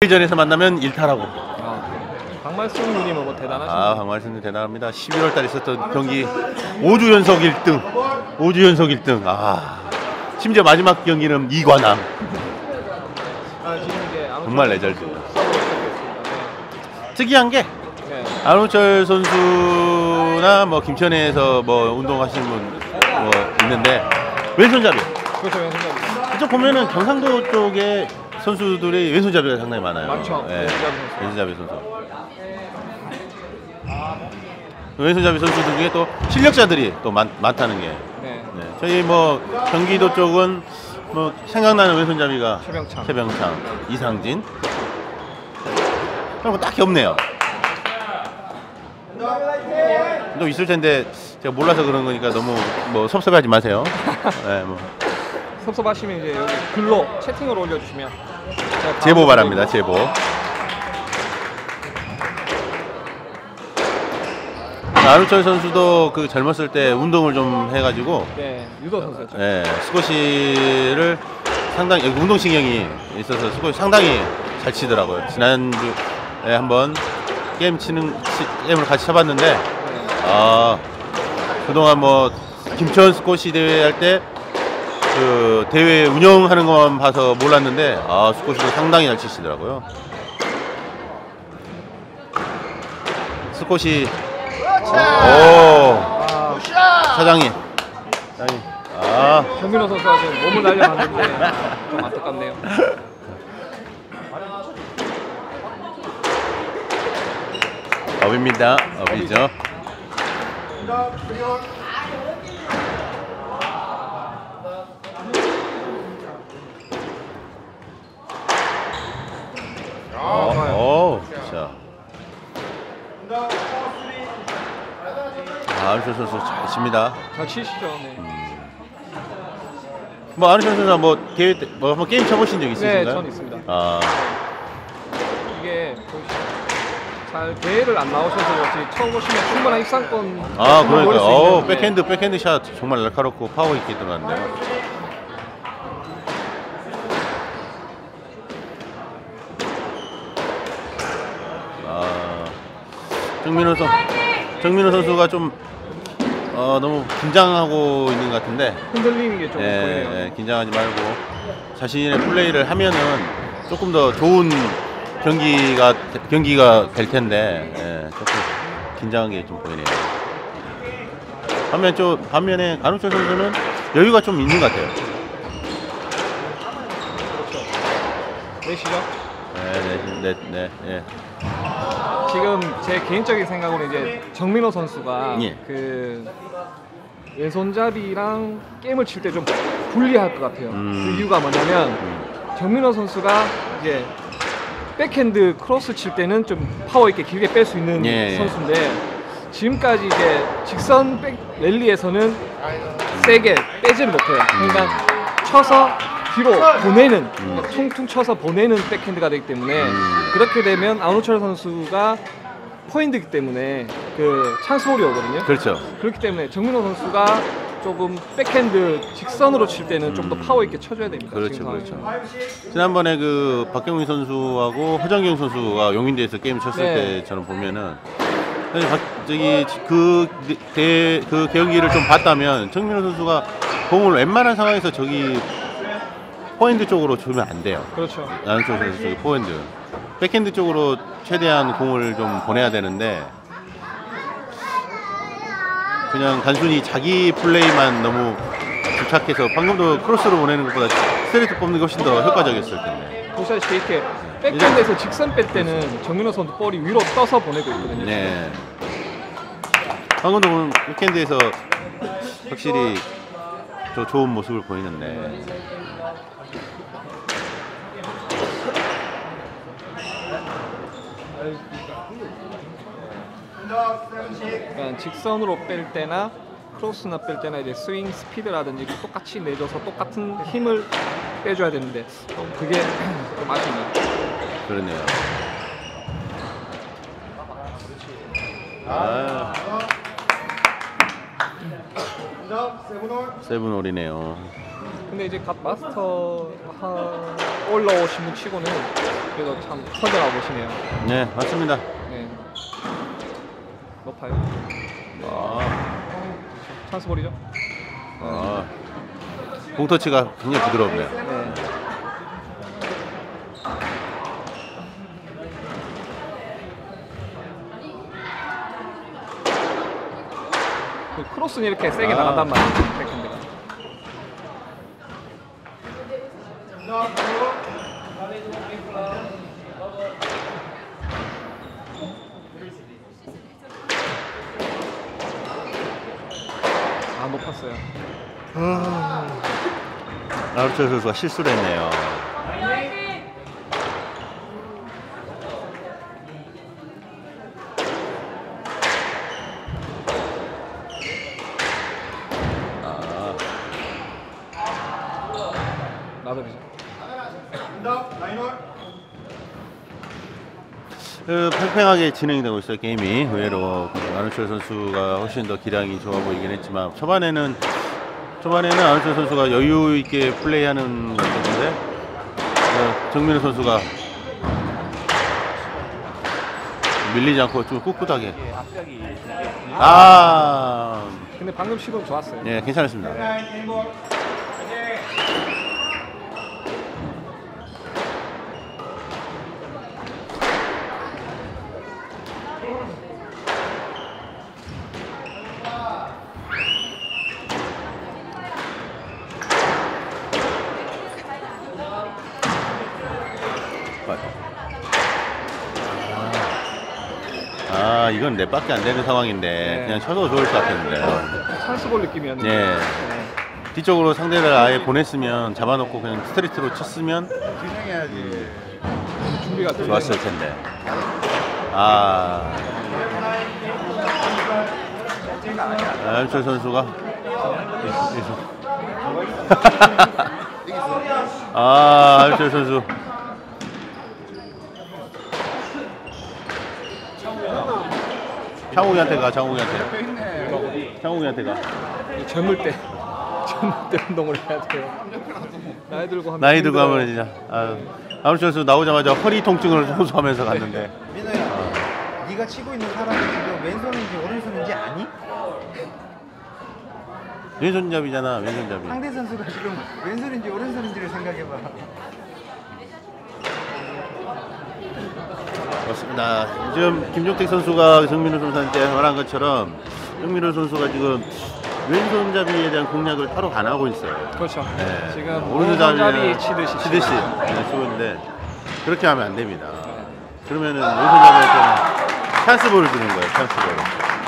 전에서 만나면 일탈하고. 박말순 누님은 뭐 대단하시네요. 박말순 대단합니다. 11월 달에 있었던 경기 5주 연속 1등. 5주 연속 1등. 심지어 마지막 경기는 2관왕. 지금 이제 정말 레전드. 특이한 게 안호철 선수나 뭐 김천에서 뭐 운동하시는 분 뭐 있는데 왼손잡이. 그렇죠, 왼손잡이. 이쪽 보면은 경상도 쪽에 선수들이 왼손잡이가 상당히 많아요. 많죠. 네. 왼손잡이 선수. 왼손잡이 선수들 중에 또 실력자들이 또 많다는 게. 네. 저희 뭐 경기도 쪽은 뭐 생각나는 왼손잡이가 최병창, 이상진. 그런 거 딱히 없네요. 또 있을 텐데 제가 몰라서 그런 거니까 너무 뭐 섭섭해하지 마세요. 네, 뭐. 섭섭하시면 이제 여기 글로 채팅으로 올려주시면 제보 바랍니다. 제보. 안호철 선수도 그 젊었을 때 운동을 좀 해가지고 유도 선수였죠. 스쿼시를 상당히 운동신경이 있어서 스쿼시 상당히 잘 치더라고요. 지난주에 한번 게임을 같이 쳐봤는데 그동안 뭐 김천 스쿼시 대회 할 때 그 대회 운영하는 것만 봐서 몰랐는데 스쿼시도 상당히 잘 치시더라고요. 스쿼시 사장님. 정민호 선수가 지금 몸을 날려봤는데 좀 안타깝네요. 업입니다. 업이죠. 자. 안호철 선수 잘 칩니다. 잘 치시죠. 네. 뭐 안호철 선수 뭐 대회 때 뭐 한번 게임 쳐보신 적 있으신가요? 네, 전 있습니다. 이게 잘 대회를 안 나오셔서 그렇지 처음 보시면 충분한 입상권. 그러니까 백핸드 샷 정말 날카롭고 파워 있게 들어갔네요. 정민호 선수가 좀 너무 긴장하고 있는 것 같은데 흔들리는 게 좀 보이네요. 긴장하지 말고 자신의 플레이를 하면은 조금 더 좋은 경기가 될 텐데 조금 긴장한 게 좀 보이네요. 반면에 안호철 선수는 여유가 좀 있는 것 같아요. 내시죠? 네. 지금 제 개인적인 생각으로 이제 정민호 선수가 그 왼손잡이랑 게임을 칠 때 좀 불리할 것 같아요. 그 이유가 뭐냐면 정민호 선수가 이제 백핸드 크로스 칠 때는 좀 파워 있게 길게 뺄 수 있는 선수인데 지금까지 이제 직선 백 랠리에서는 세게 빼지를 못해요. 그러니까 쳐서 뒤로 보내는 퉁퉁 쳐서 보내는 백핸드가 되기 때문에 그렇게 되면 안호철 선수가 포인트이기 때문에 그 찬스홀이 오거든요. 그렇죠. 그렇기 때문에 정민호 선수가 조금 백핸드 직선으로 칠 때는 좀 더 파워 있게 쳐줘야 됩니다. 그렇죠. 지난번에 그 박경민 선수하고 허정경 선수가 용인대에서 게임 쳤을 때처럼 보면은 그 경기를 좀 봤다면 정민호 선수가 공을 웬만한 상황에서 포핸드 쪽으로 주면 안 돼요. 그렇죠. 안호철 선수 쪽이 포핸드. 백핸드 쪽으로 최대한 공을 좀 보내야 되는데 그냥 단순히 자기 플레이만 너무 집착해서 방금도 크로스로 보내는 것보다 스트레이트 뽑는 게 훨씬 더 효과적이었을 텐데. 보시다시피 이렇게 백핸드에서 직선 뺄 때는 정민호 선수 볼이 위로 떠서 보내고 있거든요. 네. 방금도 보면 백핸드에서 확실히 좋은 모습을 보이는데. 그러니까 직선으로 뺄 때나 크로스나 뺄 때나 이제 스윙 스피드라든지 똑같이 내줘서 똑같은 힘을 빼줘야 되는데 그게 좀 아쉽네요. 그러네요. 세븐홀이네요. 근데 이제 갓 마스터 올라오신 분 치고는 그래도 참 선전하고 보시네요. 네, 맞습니다. 네. 높아요. 아, 찬스볼이죠. 공터치가 굉장히 부드럽네요. 네. 그 크로스는 이렇게 세게 나간단 말이에요. 백핸드가. 아, 높았어요. 나루철 선수가 실수를 했네요. 나도이죠. 팽팽하게 진행되고 있어요. 게임이 의외로 나루철 선수가 훨씬 더 기량이 좋아 보이긴 했지만 초반에는 나루철 선수가 여유 있게 플레이하는 것 같은데 정민호 선수가 밀리지 않고 좀 꿋꿋하게. 근데 방금 시도는 좋았어요. 네, 괜찮았습니다. 이건 넷밖에 안 되는 상황인데 네. 그냥 쳐도 좋을 것 같았는데요. 찬스볼 느낌이었는데. 네. 뒤쪽으로 상대를 아예 보냈으면 잡아놓고 그냥 스트레이트로 쳤으면 준비가 좋았을 텐데. 나루철 선수가 나루철 선수 창욱이한테 가. 창욱이한테 가. 젊을 때 운동을 해야 돼요. 나이 들고 하면 진짜 나루철 선수 나오자마자 허리 통증을 호소하면서 갔는데. 민호야, 네가 치고 있는 사람이 지금 왼손인지 오른손인지 아니? 왼손잡이잖아. 왼손잡이. 상대 선수가 지금 왼손인지 오른손인지를 생각해봐. 맞습니다. 지금 김종택 선수가 정민호 선수한테 말한 것처럼 정민호 선수가 지금 왼손잡이에 대한 공략을 따로 안 하고 있어요. 그렇죠. 네. 지금 오른손잡이 치듯이 치고 있는데 그렇게 하면 안 됩니다. 그러면은 왼손잡이한테는 찬스볼을 주는 거예요. 찬스볼.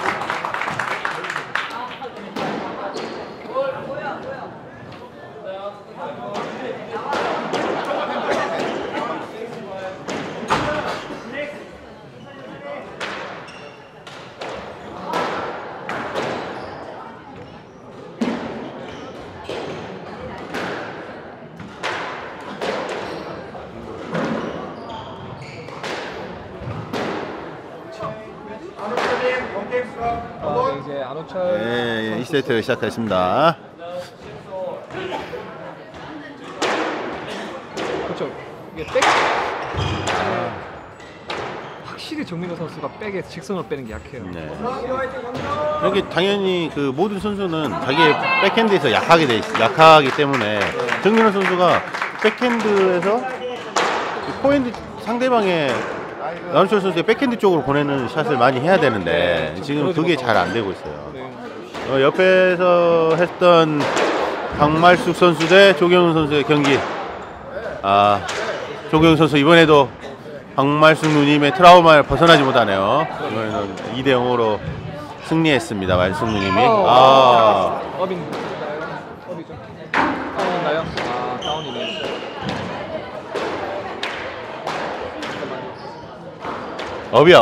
이제 안호철. 네, 2세트 시작하겠습니다. 그렇죠. 이게 백 확실히 정민호 선수가 백에 직선으로 빼는 게 약해요. 네. 여기 당연히 그 모든 선수는 자기의 백핸드에서 약하기 때문에 정민호 선수가 백핸드에서 포핸드 상대방의 나루철 선수의 백핸드 쪽으로 보내는 샷을 많이 해야 되는데 지금 그게 잘 안 되고 있어요. 옆에서 했던 박말숙 선수 대 조경훈 선수의 경기. 조경훈 선수 이번에도 박말숙 누님의 트라우마를 벗어나지 못하네요. 이번에는 2대 0으로 승리했습니다. 말숙 누님이. 업이죠. 다운인가요? 다운이네. 업이야.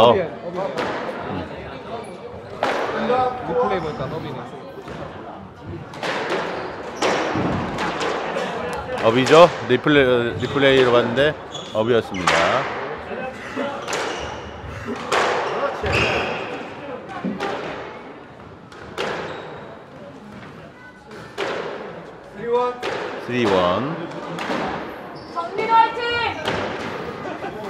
리플레이 보니까 업이네. 업이죠. 리플레이로 봤는데 업이었습니다. 정민호 화이팅!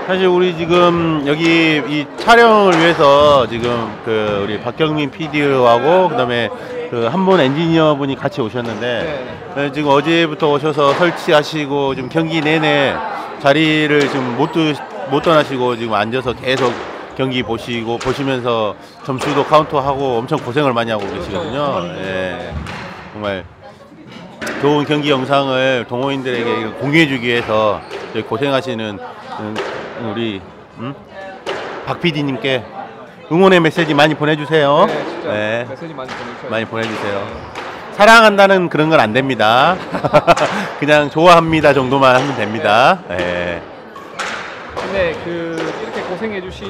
사실 우리 지금 여기 이 촬영을 위해서 지금 그 우리 박경민 PD하고 그다음에 그 한 분 엔지니어 분이 같이 오셨는데 네. 지금 어제부터 오셔서 설치하시고 지금 경기 내내 자리를 지금 못 떠나시고 지금 앉아서 계속 경기 보시면서 점수도 카운트하고 엄청 고생을 많이 하고 계시거든요. 예. 정말 좋은 경기 영상을 동호인들에게 공유해주기 위해서 고생하시는 우리 박 PD님께 응원의 메시지 많이 보내주세요. 네, 진짜 네. 메시지 많이 보내주세요. 많이 보내주세요. 사랑한다는 그런 건 안 됩니다. 그냥 좋아합니다 정도만 하면 됩니다. 네. 근데 이렇게 고생해 주시면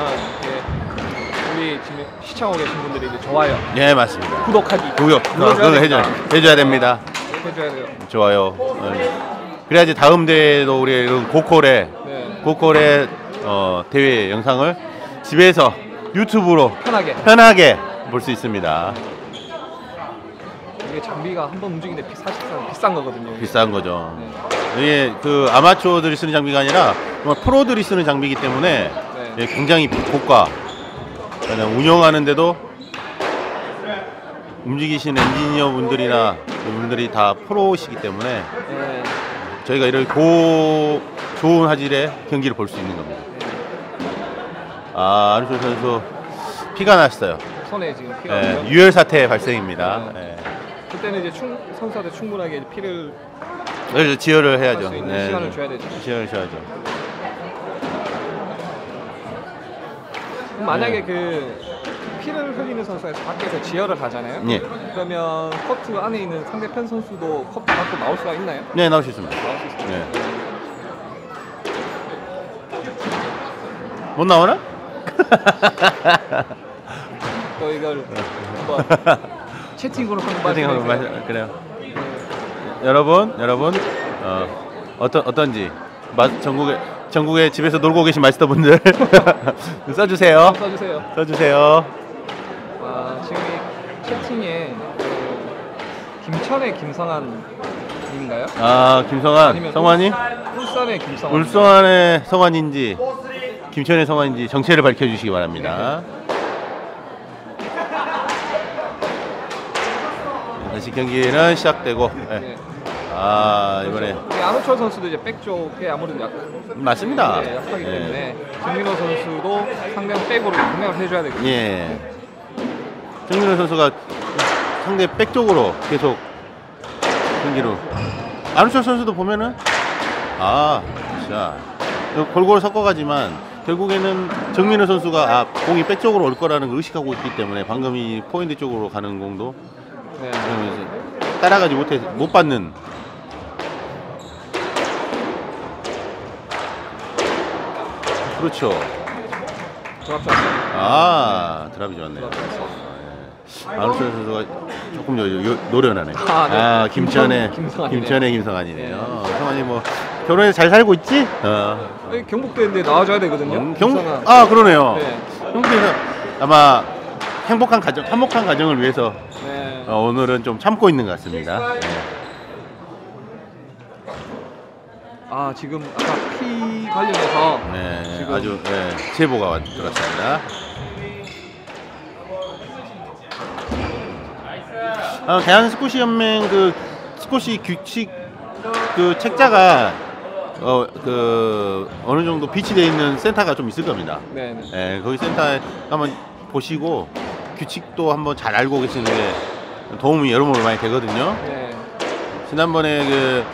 우리 지금 시청하고 계신 분들이 이제 좋아요, 예, 맞습니다. 구독하기, 그거 해줘야 됩니다. 해줘야 돼요. 좋아요. 그래야지 다음 대회도 우리 이런 고콜의 대회 영상을 집에서 유튜브로 편하게 볼 수 있습니다. 이게 장비가 한 번 움직이는데 사실상 비싼 거거든요. 비싼 거죠. 네. 이게 그 아마추어들이 쓰는 장비가 아니라 정말 프로들이 쓰는 장비이기 때문에 네. 굉장히 고가. 그냥 운영하는데도 움직이시는 엔지니어 분들이나 분들이 다 프로시기 때문에 네. 저희가 이런 좋은 화질의 경기를 볼 수 있는 겁니다. 안우철 선수 피가 났어요. 손에 지금 피가 나요. 유혈 사태 발생입니다. 네. 그때는 이제 선수한테 충분하게 피를 그래서 지혈을 해야죠. 할 수 있는 시간을 줘야 되죠. 지혈을 줘야죠. 그럼 만약에 피를 흘리는 선수가 밖에서 지혈을 하잖아요. 예. 그러면 코트 안에 있는 상대편 선수도 코트 밖으로 나올 수가 있나요? 네, 나올 수 있습니다. 나올 수 있어요. 네. 못 나오나? 또 이걸 한번 채팅으로 한번 봐주세요. 그래요. 여러분 어떤지 전국에 집에서 놀고 계신 마스터분들 써주세요. 써주세요. 지금 이 채팅에 김천의 김성환인가요? 김성환, 아니면 성환이? 울산의 김성환. 울산의 성환인지 김천의 성환인지 정체를 밝혀주시기 바랍니다. 다시 경기는 시작되고. 네. 이번에 안우철 선수도 이제 백 쪽에 아무래도 맞습니다. 약하기 때문에 정민호 선수도 상대방 백으로 공략을 해줘야 되거든요. 예. 정민호 선수가 상대 백 쪽으로 계속 경기로. 안우철 선수도 보면은 자 골고루 섞어가지만 결국에는 정민호 선수가 공이 백 쪽으로 올 거라는 걸 의식하고 있기 때문에 방금 이 포인트 쪽으로 가는 공도 네. 따라가지 못 받는. 그렇죠. 드랍이 좋았네요. 안우철 선수가 조금 노련하네. 네. 김천의 김성환이네요. 성환이 뭐 결혼해서 잘 살고 있지? 경북대인데 나와줘야 되거든요. 그러네요. 네. 경북대에서 아마 화목한 가정을 위해서 네. 오늘은 좀 참고 있는 것 같습니다. 지금 아까 피 관련해서 지금 아주 제보가 들었습니다. 대한 스쿼시 연맹 스쿼시 규칙 책자가 어느 정도 비치되어 있는 센터가 좀 있을 겁니다. 네. 거기 센터에 한번 보시고 규칙도 한번 잘 알고 계시는 게 도움이 여러모로 많이 되거든요. 네. 지난번에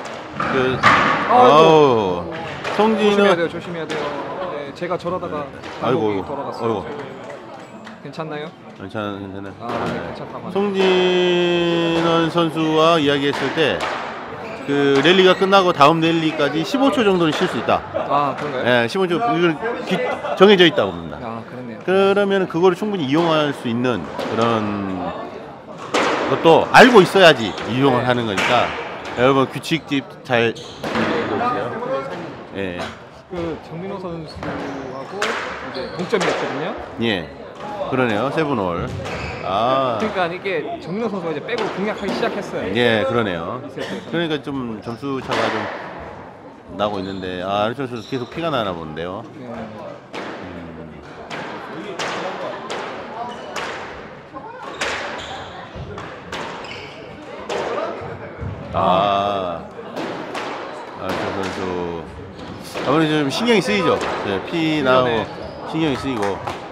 송진은 조심해야 돼요. 네, 제가 저러다가 아이고 돌아갔어요. 괜찮나요? 괜찮아요. 괜찮다고. 송진원 선수와 이야기했을 때 랠리가 끝나고 다음 랠리까지 15초 정도는 쉴 수 있다. 그런가요? 네, 15초 이걸 정해져 있다고 봅니다. 그렇네요. 그러면 그거를 충분히 이용할 수 있는 그런 것도 알고 있어야지 이용을 하는 거니까 여러분 규칙집 잘 보세요. 예. 정민호 선수하고 이제 동점이었거든요. 예. 그러네요. 세븐홀. 그러니까 이게 정민호 선수가 이제 백으로 공략하기 시작했어요. 예, 그러네요. 그러니까 좀 점수 차가 좀 나고 있는데 아르철 선수 계속 피가 나나 본데요. 네. 아르철 선수 아무래도 좀 신경이 쓰이죠. 네, 피 나고 네. 신경이 쓰이고.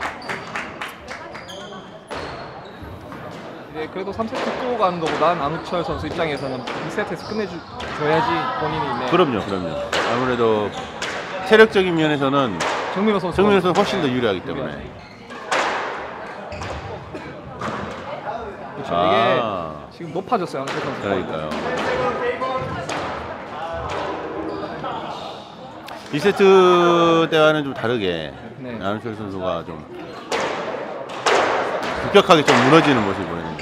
네, 그래도 3세트 끌고 가는 것보단 안우철 선수 입장에서는 2세트에서 끝내줘야지 본인이 네. 그럼요. 아무래도 체력적인 면에서는 정민호 선수 훨씬 더 유리하기 때문에. 그렇죠. 이게 지금 높아졌어요, 안우철 선수. 그러니까요. 2세트 때와는 좀 다르게 네. 안우철 선수가 좀 급격하게 좀 무너지는 모습을 보이는데.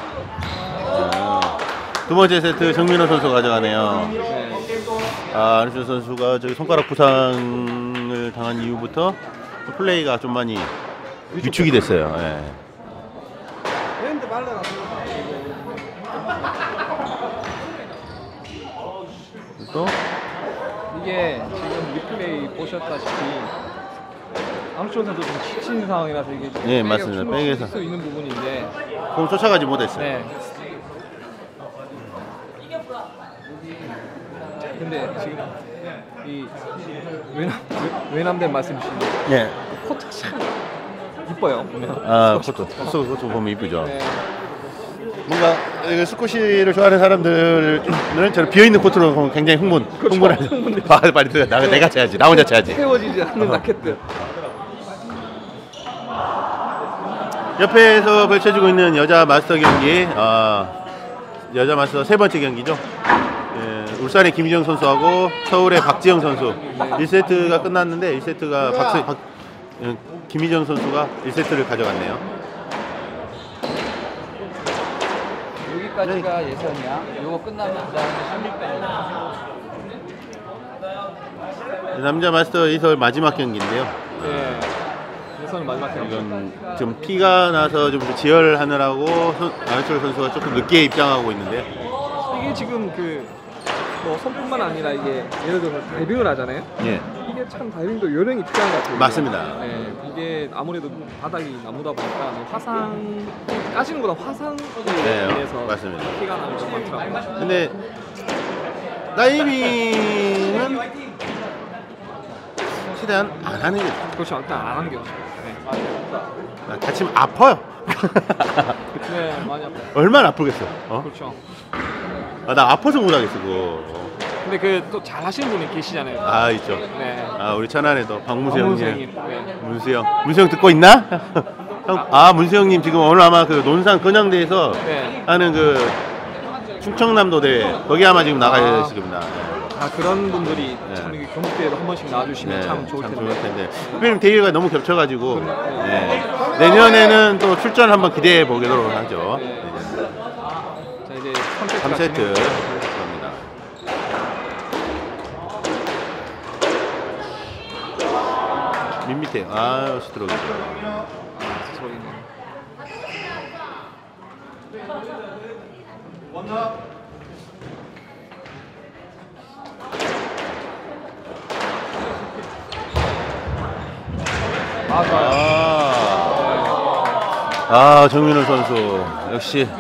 두 번째 세트 정민호 선수 가져가네요. 네. 안우철 선수가 저기 손가락 부상을 당한 이후부터 플레이가 좀 많이 위축이 됐어요. 예. 또 이게 지금 리플레이 보셨다시피 안우철 선수 좀 지친 상황이라서 이게 네, 맞습니다. 백에서. 수 있는 부분인데 공 쫓아가지 못했어요. 네. 근데 지금 이 외남된 말씀이신데 네. 코트 참 이뻐요 보면. 코트 보면 이쁘죠. 네. 뭔가 스쿼시를 좋아하는 사람들은 저는 비어 있는 코트로 보면 굉장히 흥분하죠. 빨리 들어가. 내가 쳐야지. 나 혼자 쳐야지. 세워지지 않는 라켓들. 옆에서 펼쳐지고 있는 여자 마스터 경기, 여자 마스터 세 번째 경기죠. 예, 울산의 김희정 선수하고 서울의 박지영 선수. 1세트가 끝났는데 1세트가 김희정 선수가 1세트를 가져갔네요. 여기까지가 예선이야. 요거 끝나면 그다음에 16배. 남자 마스터 이설 마지막 경기인데요. 네. 예선 마지막 경기. 이건 좀 피가 나서 좀 지혈하느라고 안우철 선수가 조금 늦게 입장하고 있는데. 이게 지금 뭐 손뿐만 아니라 이게 예를 들어 다이빙을 하잖아요. 예. 이게 참 다이빙도 요령이 필요한 것 같아요. 맞습니다. 네, 이게 아무래도 바닥이 나무다 보니까 화상 까지는 것보다 화상에 인해서 맞습니다. 피가 나는 게 많더라고요. 근데 다이빙은 최대한 안 하는 게 좋아요. 그렇죠. 일단 안 하는 게 좋죠. 네. 다치면 아파요. 네, 많이 아파요. 얼마나 아프겠어. 그렇죠. 나 아파서 못 하겠어 그거. 근데 또 잘 하시는 분이 계시잖아요. 있죠. 네. 우리 천안에도 박문수 형님. 박문수님. 네. 문수 형 듣고 있나? 형, 문수 형님 지금 오늘 아마 그 논산 근영대에서 네. 하는 그 충청남도 대회 거기 아마 지금 나가야 되시겠구나. 그런 분들이 네. 참 이게 경북대회도 한 번씩 나와주시면 참 좋을 텐데. 하필 대회가 너무 겹쳐가지고 네. 내년에는 또 출전 한번 기대해 보도록 하죠. 네. 자 이제 3세트 3세트. 들어갑니다. 밑에 스트로크죠. 정민호 선수 역시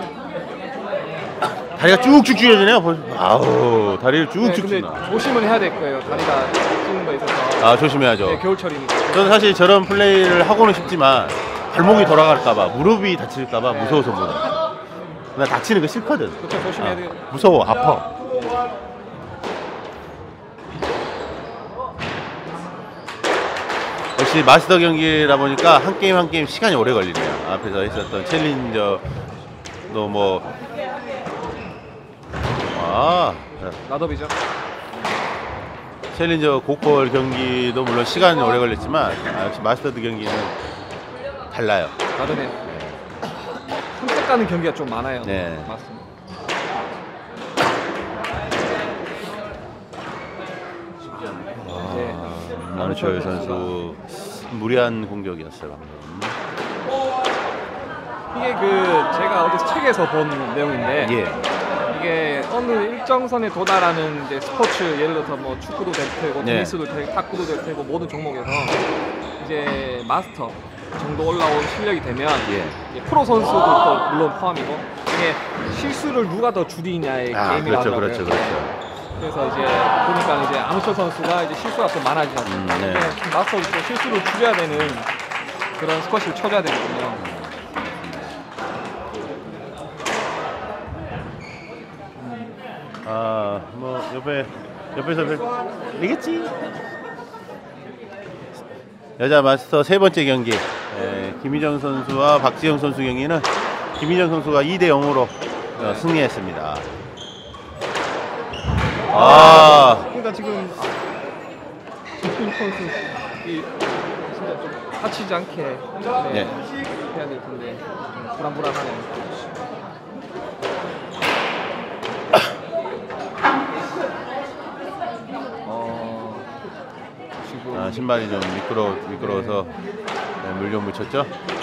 다리가 쭉쭉 쥐어지네요. 다리를 쭉쭉 근데 쥐나. 조심은 해야 될 거예요. 다리가 찌는 거에 있어서. 조심해야죠. 네, 겨울철이니까. 저는 사실 저런 플레이를 하고는 싶지만 발목이 돌아갈까봐, 무릎이 다칠까봐 무서워서 못 해. 나 다치는 거 싫거든. 그렇죠. 조심해야 돼요. 무서워, 아파. 역시 마스터 경기라 보니까 한 게임 한 게임 시간이 오래 걸리네요. 앞에서 있었던 챌린저도 나더비죠. 챌린저 고퀄 경기도 물론 시간이 오래 걸렸지만 역시 마스터드 경기는 달라요. 다르네. 선택 가는 경기가 좀 많아요. 네. 맞습니다. 안우철 선수 무리한 공격이었어요. 이게 제가 어디서 책에서 본 내용인데 예. 이게 어느 일정선에 도달하는 이제 스포츠 예를 들어서 뭐 축구도 될 테고 네. 테니스도 될 테고 탁구도 될 테고 모든 종목에서 이제 마스터 정도 올라온 실력이 되면 예. 이제 프로 선수도 또 물론 포함이고 이게 실수를 누가 더 줄이냐의 게임이라고 그렇죠, 하더라고요. 그렇죠, 그렇죠. 그래서 이제 보니까 이제 아마추어 선수가 이제 실수가 좀 많아지죠. 네. 마스터도 또 실수를 줄여야 되는 그런 스쿼시를 쳐줘야 되거든요. 뭐 옆에서 이겠지. 여자 마스터 세 번째 경기, 김희정 선수와 박지영 선수 경기는 김희정 선수가 2대 0으로 승리했습니다. 그러니까 지금 김 선수 이 진짜 좀 다치지 않게 네. 해야 될 텐데 좀 불안불안하네요. 지금 신발이 좀 미끄러워서 물 좀 묻혔죠.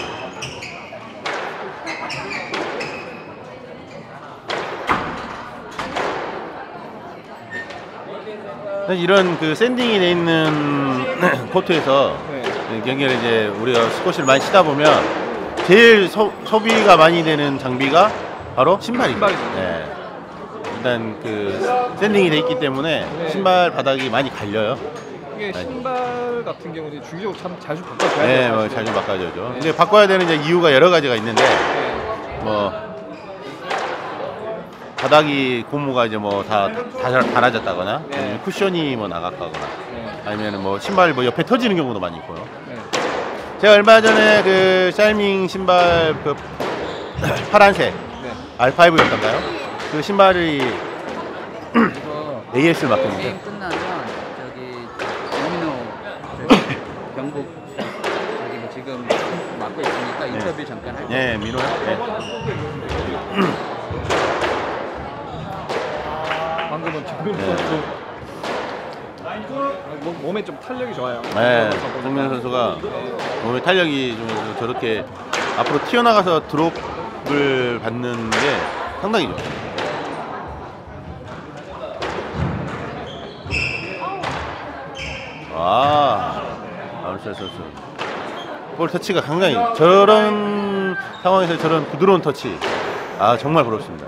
사실 이런 그 샌딩이 돼 있는 코트에서 네. 경기를 이제 우리가 스쿼시를 많이 치다 보면 제일 소비가 많이 되는 장비가 바로 신발입니다. 신발이죠. 네. 일단 그 샌딩이 돼 있기 때문에 네. 신발 바닥이 많이 갈려요. 이게 신발 같은 경우는 주기적으로 참 자주 바꿔줘야 네, 돼요. 뭐 사실. 자주 바꿔줘죠. 네. 근데 바꿔야 되는 이제 이유가 여러 가지가 있는데 네. 뭐 바닥이 고무가 이제 뭐 다 닳아졌다거나 네. 아니면 쿠션이 뭐 나갔다거나 네. 아니면 뭐 신발 뭐 옆에 터지는 경우도 많이 있고요. 네. 제가 얼마 전에 그 샤이밍 신발 그 파란색 네. R5였던가요? 그 신발이 이거 AS를 맡겼는데 게임 끝나면 저기 도미노 저기 경북 저기 뭐 지금 맡고 있으니까 인터뷰 잠깐 할게요. 예, 민호요? 네. 방금은 정민 네. 선수 몸에 좀 탄력이 좋아요. 네, 정민 선수가 몸에 탄력이 좀 저렇게 앞으로 튀어나가서 드롭을 받는 게 상당히 좋아요. 아르셀 선수 볼 터치가 굉장히 저런 상황에서 저런 부드러운 터치 정말 부럽습니다.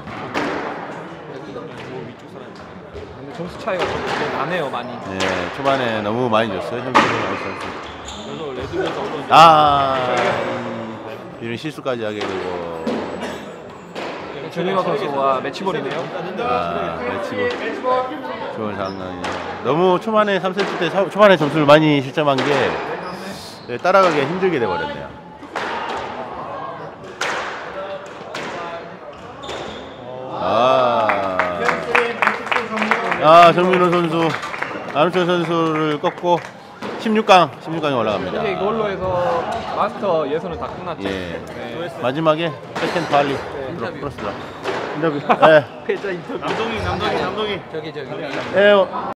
근데 점수 차이가 좀 나네요 많이. 네, 초반에 너무 많이 줬어요. 현빈 선수. 그래서 레드에서 이런 실수까지 하게 되고 정민호 선수와 매치볼이네요. 매치고 좋은 상황이에요. 너무 초반에 3세트 때 초반에 점수를 많이 실점한 게 따라가기가 힘들게 돼버렸네요. 정민호 선수 안우철 선수를 꺾고 16강에 올라갑니다. 이제 이걸로 해서 마스터 예선은 다 끝났죠. 예. 네. 마지막에 세컨드 발리 인터뷰. 프로스다. 인터뷰. 네. 패자 인터뷰. 남동이. 저기 예.